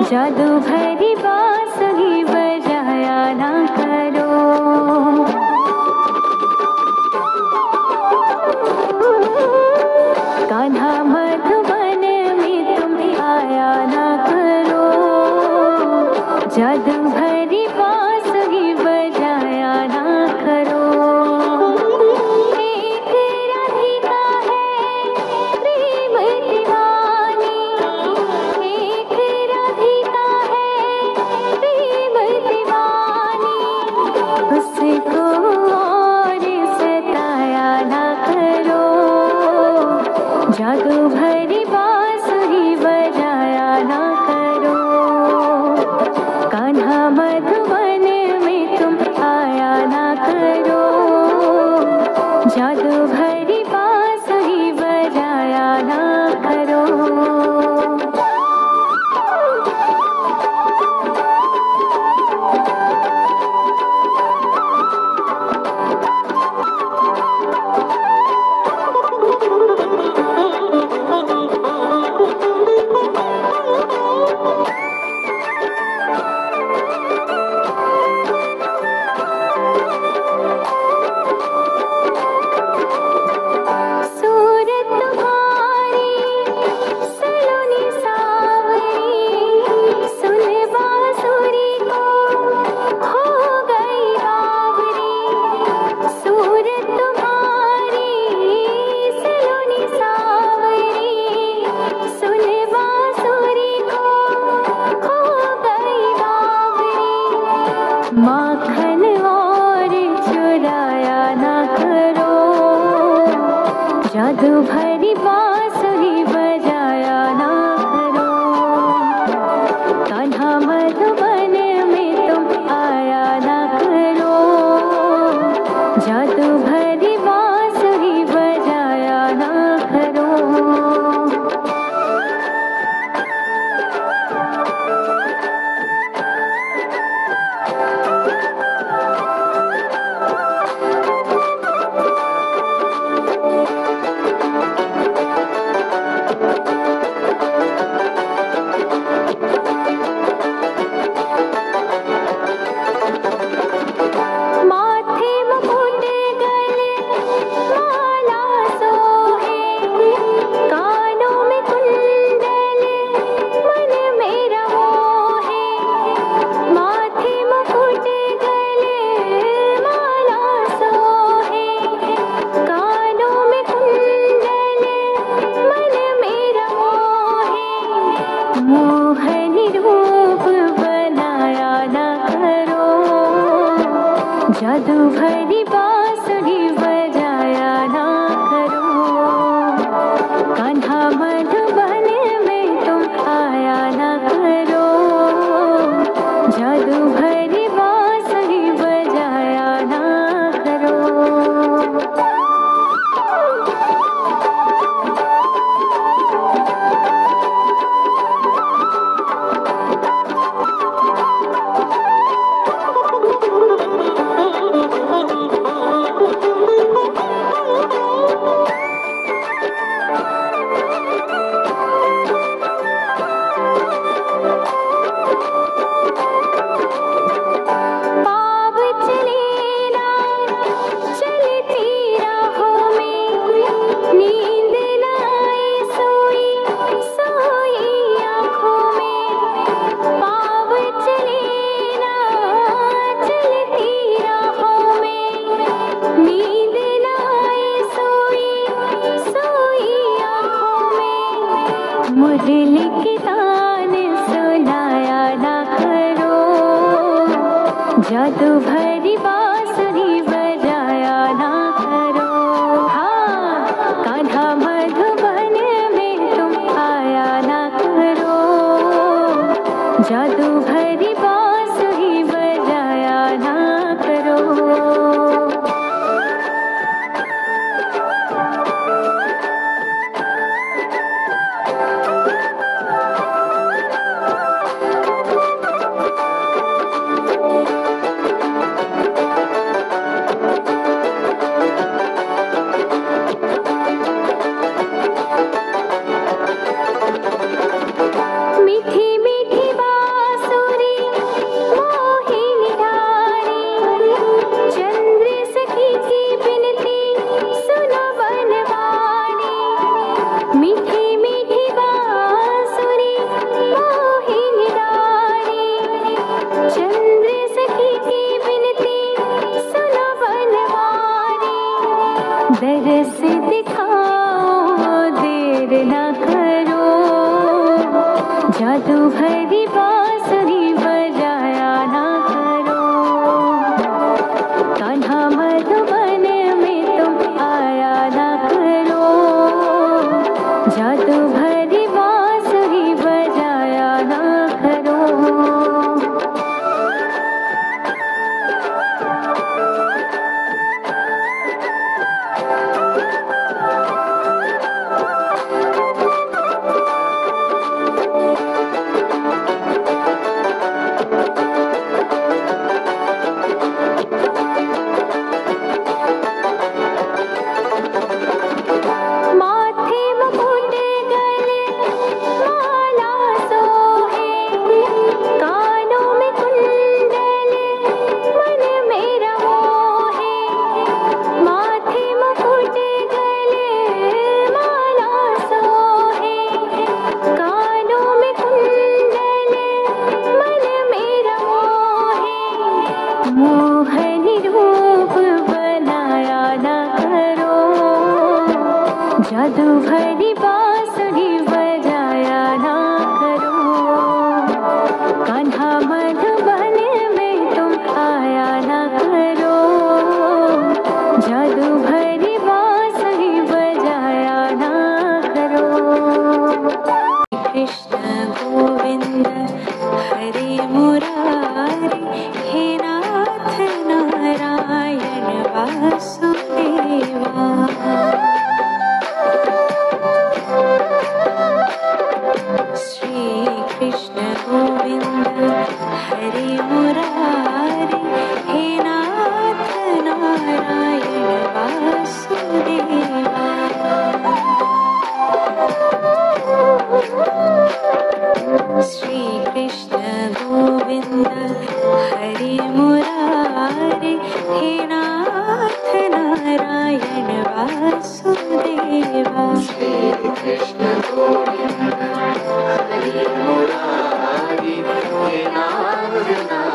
जादू भरी बांसुरी बजाया ना करो। कान्हा मधुबन में तुम आया ना करो। जादू भरी बांसुरी बजाया ना करो। एक राधिका है प्रेम दीवानी, एक राधिका है प्रेम दीवानी, उसको और सताया ना करो। जादू भरी बांसुरी बजाया ना करो। कान्हा मधुबन में तुम आया ना करो। जादू भरी बांसुरी बजाया ना करो। सूरत तुम्हारी सलोनी सावरी, सुन बांसुरी को हो गई बावरी। सूरत तुम्हारी सलोनी सावरी, सुन बांसुरी को हो गई बावरी। माखन और चुराया ना करो। जादू भरी बांसुरी बजाया ना करो। कान्हा मधुबन में तुम आया ना करो। जादू भरी बांसुरी बजाया ना करो। माथे मुकुट गले माला सोहे, कानों में कुंडल मन मेरा मोहे। माथे मुकुट गले माला सोहे, कानों में कुंडल मन मेरा मोहे। मोहनी रूप बनाया ना करो। जादू भरी बांसुरी बजाया ना करो। कान्हा मधुबन में तुम आया ना करो। जादू भरी बांसुरी बजाया ना करो। पाव चले ना चलती राहों में, नींद न आए सोई सोई आँखों में। पाव चले ना चलती राहों में, नींद न आए सोई सोई आँखों में। मुरली के तान सुनाया ना करो। जादू भरी बांसुरी बजाया ना करो। हाँ, कान्हा मधुबन में तुम आया ना करो। जादू भरी बांसुरी बजाया ना करो। दरस दिखाओ, देर ना करो, जादू भरी बांसुरी बजाया ना करो। कान्हा मधुबन में तुम आया ना करो, जादू भरी बांसुरी बजाया ना करो। माथे मुकुट गले माला सोहे, कानों में कुंडल मन मेरा मोहे। माथे मुकुट गले माला सोहे, कानों में कुंडल मन मेरा मोहे। मोहनी रूप बनाया ना करो, जादू भरी बांसुरी बजाया ना करो। कान्हा मधुबन में तुम आया ना करो, जादू भरी बांसुरी बजाया ना करो। कृष्ण गोविंद हरे मुरारी, हे नाथ नारायण वासुदेवा। श्री कृष्ण गोविंद हरे मुरारी, हे नाथ नारायण वासुदेवा। श्री कृष्ण गोविंद हरे मुरारी, हे नाथ नारायण वासुदेवा। श्री कृष्ण गोविंद हरे मुरारी, हे नाथ